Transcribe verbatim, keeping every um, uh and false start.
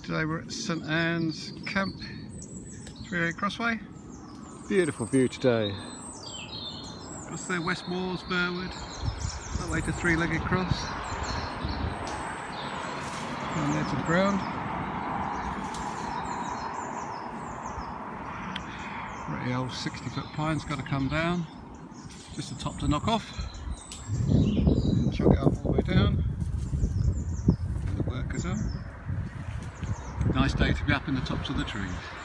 Today we're at St Anne's Camp, three oh eight Crossway. Beautiful view today. Across there, West Moors, Burwood, that way to Three Legged Cross. Down there to the ground. Pretty old sixty foot pine's got to come down. Just the top to knock off. Chuck it up all the way down. And the workers are. Nice day to be up in the tops of the trees.